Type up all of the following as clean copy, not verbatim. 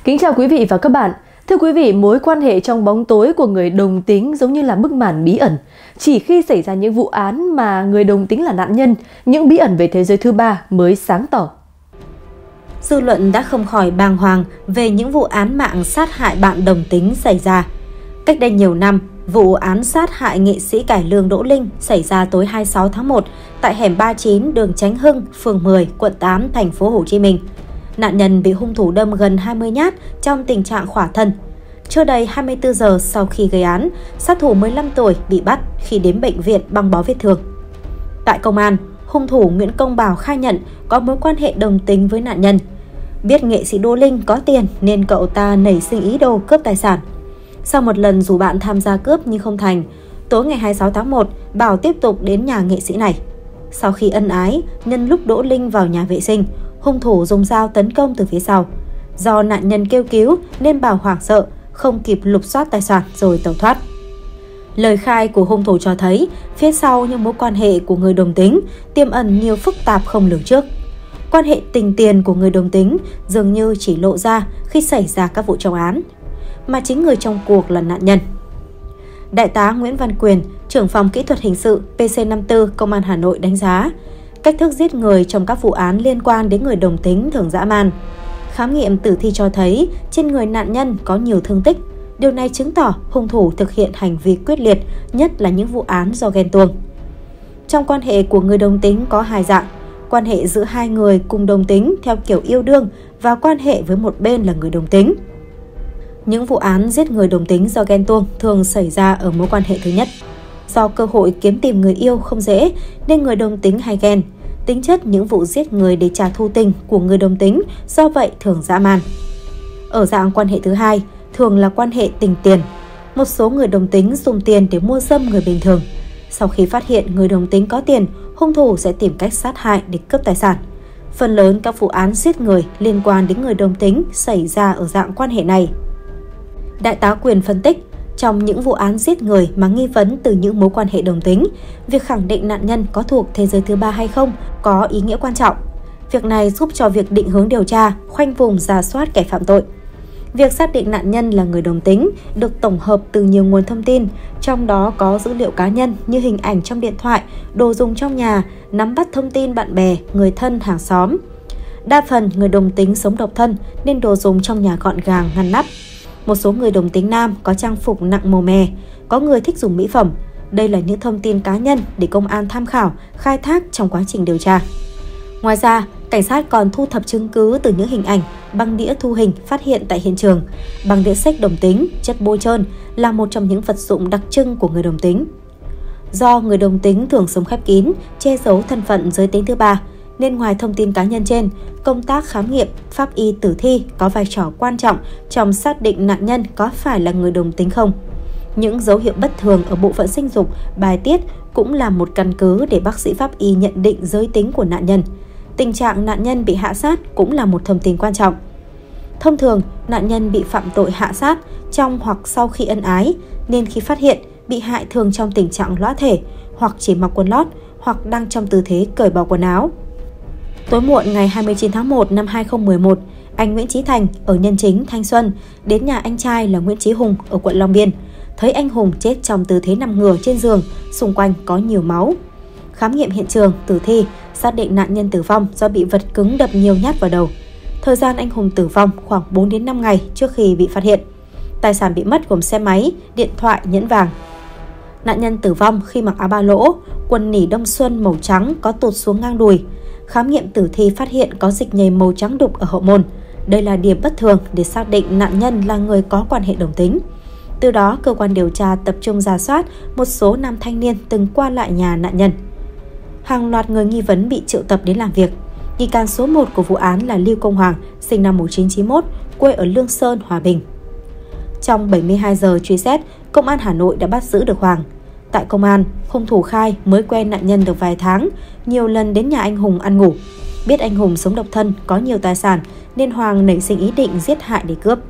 Kính chào quý vị và các bạn. Thưa quý vị, mối quan hệ trong bóng tối của người đồng tính giống như là bức màn bí ẩn. Chỉ khi xảy ra những vụ án mà người đồng tính là nạn nhân, những bí ẩn về thế giới thứ ba mới sáng tỏ. Dư luận đã không khỏi bàng hoàng về những vụ án mạng sát hại bạn đồng tính xảy ra. Cách đây nhiều năm, vụ án sát hại nghệ sĩ cải lương Đỗ Linh xảy ra tối 26 tháng 1 tại hẻm 39 đường Chánh Hưng, phường 10, quận 8, thành phố Hồ Chí Minh. Nạn nhân bị hung thủ đâm gần 20 nhát trong tình trạng khỏa thân. Chưa đầy 24 giờ sau khi gây án, sát thủ 15 tuổi bị bắt khi đến bệnh viện băng bó vết thương. Tại công an, hung thủ Nguyễn Công Bảo khai nhận có mối quan hệ đồng tính với nạn nhân. Biết nghệ sĩ Đỗ Linh có tiền nên cậu ta nảy sinh ý đồ cướp tài sản. Sau một lần rủ bạn tham gia cướp nhưng không thành, tối ngày 26 tháng 1, Bảo tiếp tục đến nhà nghệ sĩ này. Sau khi ân ái, nhân lúc Đỗ Linh vào nhà vệ sinh, hung thủ dùng dao tấn công từ phía sau. Do nạn nhân kêu cứu nên Bảo hoảng sợ, không kịp lục soát tài sản rồi tẩu thoát. Lời khai của hung thủ cho thấy phía sau những mối quan hệ của người đồng tính tiềm ẩn nhiều phức tạp không lường trước. Quan hệ tình tiền của người đồng tính dường như chỉ lộ ra khi xảy ra các vụ trọng án, mà chính người trong cuộc là nạn nhân. Đại tá Nguyễn Văn Quyền, trưởng phòng kỹ thuật hình sự PC54 Công an Hà Nội đánh giá, cách thức giết người trong các vụ án liên quan đến người đồng tính thường dã man. Khám nghiệm tử thi cho thấy trên người nạn nhân có nhiều thương tích. Điều này chứng tỏ hung thủ thực hiện hành vi quyết liệt, nhất là những vụ án do ghen tuông. Trong quan hệ của người đồng tính có hai dạng: quan hệ giữa hai người cùng đồng tính theo kiểu yêu đương và quan hệ với một bên là người đồng tính. Những vụ án giết người đồng tính do ghen tuông thường xảy ra ở mối quan hệ thứ nhất. Do cơ hội kiếm tìm người yêu không dễ nên người đồng tính hay ghen. Tính chất những vụ giết người để trả thù tình của người đồng tính do vậy thường dã man. Ở dạng quan hệ thứ hai, thường là quan hệ tình tiền. Một số người đồng tính dùng tiền để mua dâm người bình thường. Sau khi phát hiện người đồng tính có tiền, hung thủ sẽ tìm cách sát hại để cướp tài sản. Phần lớn các vụ án giết người liên quan đến người đồng tính xảy ra ở dạng quan hệ này. Đại tá Quyền phân tích, trong những vụ án giết người mà nghi vấn từ những mối quan hệ đồng tính, việc khẳng định nạn nhân có thuộc thế giới thứ ba hay không có ý nghĩa quan trọng. Việc này giúp cho việc định hướng điều tra, khoanh vùng rà soát kẻ phạm tội. Việc xác định nạn nhân là người đồng tính được tổng hợp từ nhiều nguồn thông tin, trong đó có dữ liệu cá nhân như hình ảnh trong điện thoại, đồ dùng trong nhà, nắm bắt thông tin bạn bè, người thân, hàng xóm. Đa phần người đồng tính sống độc thân nên đồ dùng trong nhà gọn gàng, ngăn nắp. Một số người đồng tính nam có trang phục nặng màu mè, có người thích dùng mỹ phẩm. Đây là những thông tin cá nhân để công an tham khảo, khai thác trong quá trình điều tra. Ngoài ra, cảnh sát còn thu thập chứng cứ từ những hình ảnh, băng đĩa thu hình phát hiện tại hiện trường. Băng đĩa xếch đồng tính, chất bôi trơn là một trong những vật dụng đặc trưng của người đồng tính. Do người đồng tính thường sống khép kín, che giấu thân phận giới tính thứ ba, nên ngoài thông tin cá nhân trên, công tác khám nghiệm, pháp y tử thi có vai trò quan trọng trong xác định nạn nhân có phải là người đồng tính không. Những dấu hiệu bất thường ở bộ phận sinh dục, bài tiết cũng là một căn cứ để bác sĩ pháp y nhận định giới tính của nạn nhân. Tình trạng nạn nhân bị hạ sát cũng là một thông tin quan trọng. Thông thường, nạn nhân bị phạm tội hạ sát trong hoặc sau khi ân ái, nên khi phát hiện, bị hại thường trong tình trạng lõa thể, hoặc chỉ mặc quần lót, hoặc đang trong tư thế cởi bỏ quần áo. Tối muộn ngày 29 tháng 1 năm 2011, anh Nguyễn Chí Thành ở Nhân Chính, Thanh Xuân đến nhà anh trai là Nguyễn Chí Hùng ở quận Long Biên, thấy anh Hùng chết trong tư thế nằm ngửa trên giường, xung quanh có nhiều máu. Khám nghiệm hiện trường, tử thi, xác định nạn nhân tử vong do bị vật cứng đập nhiều nhát vào đầu. Thời gian anh Hùng tử vong khoảng 4 đến 5 ngày trước khi bị phát hiện. Tài sản bị mất gồm xe máy, điện thoại, nhẫn vàng. Nạn nhân tử vong khi mặc áo ba lỗ, quần nỉ đông xuân màu trắng có tụt xuống ngang đùi. Khám nghiệm tử thi phát hiện có dịch nhầy màu trắng đục ở hậu môn. Đây là điểm bất thường để xác định nạn nhân là người có quan hệ đồng tính. Từ đó, cơ quan điều tra tập trung rà soát một số nam thanh niên từng qua lại nhà nạn nhân. Hàng loạt người nghi vấn bị triệu tập đến làm việc. Nghi can số 1 của vụ án là Lưu Công Hoàng, sinh năm 1991, quê ở Lương Sơn, Hòa Bình. Trong 72 giờ truy xét, Công an Hà Nội đã bắt giữ được Hoàng. Tại công an, hung thủ khai mới quen nạn nhân được vài tháng, nhiều lần đến nhà anh Hùng ăn ngủ. Biết anh Hùng sống độc thân, có nhiều tài sản nên Hoàng nảy sinh ý định giết hại để cướp.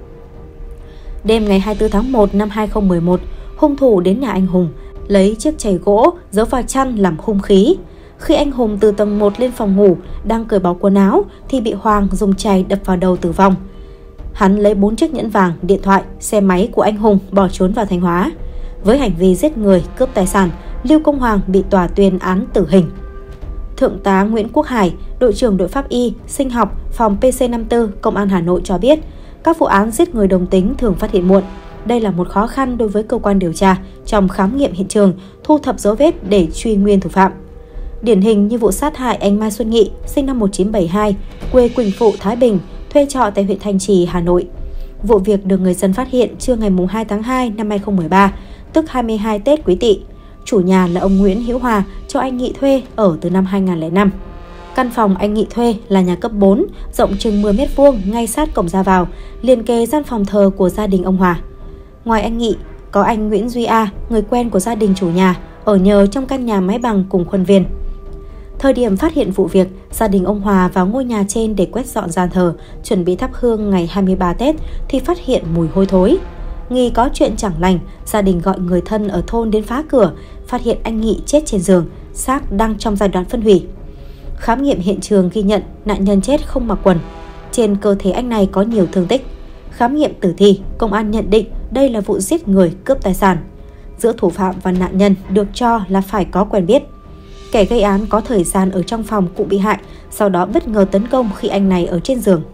Đêm ngày 24 tháng 1 năm 2011, hung thủ đến nhà anh Hùng, lấy chiếc chày gỗ giấu vào chăn làm hung khí. Khi anh Hùng từ tầng 1 lên phòng ngủ, đang cởi bỏ quần áo thì bị Hoàng dùng chày đập vào đầu tử vong. Hắn lấy 4 chiếc nhẫn vàng, điện thoại, xe máy của anh Hùng bỏ trốn vào Thanh Hóa. Với hành vi giết người, cướp tài sản, Lưu Công Hoàng bị tòa tuyên án tử hình. Thượng tá Nguyễn Quốc Hải, đội trưởng đội pháp y, sinh học, phòng PC54, Công an Hà Nội cho biết, các vụ án giết người đồng tính thường phát hiện muộn. Đây là một khó khăn đối với cơ quan điều tra trong khám nghiệm hiện trường, thu thập dấu vết để truy nguyên thủ phạm. Điển hình như vụ sát hại anh Mai Xuân Nghị, sinh năm 1972, quê Quỳnh Phụ, Thái Bình, thuê trọ tại huyện Thanh Trì, Hà Nội. Vụ việc được người dân phát hiện trưa ngày 2 tháng 2 năm 2013, tức 22 Tết Quý Tỵ. Chủ nhà là ông Nguyễn Hữu Hòa cho anh Nghị thuê ở từ năm 2005. Căn phòng anh Nghị thuê là nhà cấp 4, rộng chừng 10 m2 ngay sát cổng ra vào, liền kề gian phòng thờ của gia đình ông Hòa. Ngoài anh Nghị, có anh Nguyễn Duy A, người quen của gia đình chủ nhà, ở nhờ trong căn nhà mái bằng cùng khuôn viên. Thời điểm phát hiện vụ việc, gia đình ông Hòa vào ngôi nhà trên để quét dọn gian thờ, chuẩn bị thắp hương ngày 23 Tết thì phát hiện mùi hôi thối. Nghi có chuyện chẳng lành, gia đình gọi người thân ở thôn đến phá cửa, phát hiện anh Nghị chết trên giường, xác đang trong giai đoạn phân hủy. Khám nghiệm hiện trường ghi nhận nạn nhân chết không mặc quần. Trên cơ thể anh này có nhiều thương tích. Khám nghiệm tử thi, công an nhận định đây là vụ giết người, cướp tài sản. Giữa thủ phạm và nạn nhân được cho là phải có quen biết. Kẻ gây án có thời gian ở trong phòng cụ bị hại, sau đó bất ngờ tấn công khi anh này ở trên giường.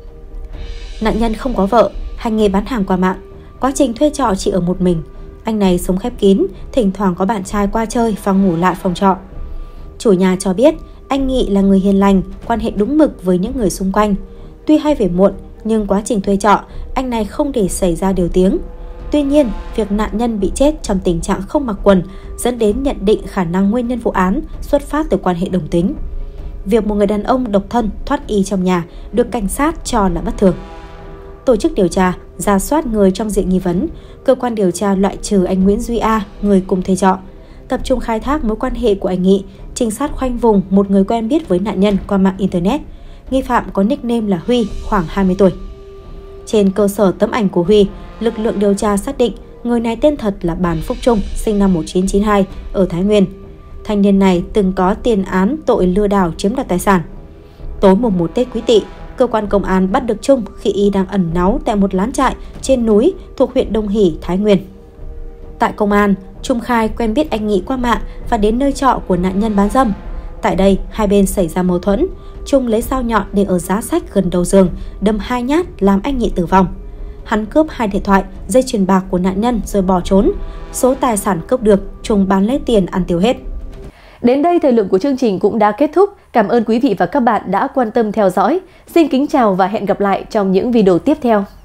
Nạn nhân không có vợ, hành nghề bán hàng qua mạng. Quá trình thuê trọ chỉ ở một mình. Anh này sống khép kín, thỉnh thoảng có bạn trai qua chơi và ngủ lại phòng trọ. Chủ nhà cho biết anh Nghị là người hiền lành, quan hệ đúng mực với những người xung quanh. Tuy hay về muộn, nhưng quá trình thuê trọ, anh này không để xảy ra điều tiếng. Tuy nhiên, việc nạn nhân bị chết trong tình trạng không mặc quần dẫn đến nhận định khả năng nguyên nhân vụ án xuất phát từ quan hệ đồng tính. Việc một người đàn ông độc thân thoát y trong nhà được cảnh sát cho là bất thường. Tổ chức điều tra, rà soát người trong diện nghi vấn, cơ quan điều tra loại trừ anh Nguyễn Duy A, người cùng thuê trọ. Tập trung khai thác mối quan hệ của anh Nghị, trinh sát khoanh vùng một người quen biết với nạn nhân qua mạng Internet. Nghi phạm có nickname là Huy, khoảng 20 tuổi. Trên cơ sở tấm ảnh của Huy, lực lượng điều tra xác định người này tên thật là Bàn Phúc Trung, sinh năm 1992, ở Thái Nguyên. Thanh niên này từng có tiền án tội lừa đảo chiếm đoạt tài sản. Tối mùng 1 Tết Quý Tỵ, cơ quan công an bắt được Trung khi y đang ẩn náu tại một lán trại trên núi thuộc huyện Đông Hỷ, Thái Nguyên. Tại công an, Trung khai quen biết anh Nghị qua mạng và đến nơi trọ của nạn nhân bán dâm. Tại đây, hai bên xảy ra mâu thuẫn. Trung lấy dao nhọn để ở giá sách gần đầu giường, đâm 2 nhát làm anh Nghị tử vong. Hắn cướp 2 điện thoại, dây chuyền bạc của nạn nhân rồi bỏ trốn. Số tài sản cướp được, Trung bán lấy tiền ăn tiêu hết. Đến đây thời lượng của chương trình cũng đã kết thúc. Cảm ơn quý vị và các bạn đã quan tâm theo dõi. Xin kính chào và hẹn gặp lại trong những video tiếp theo.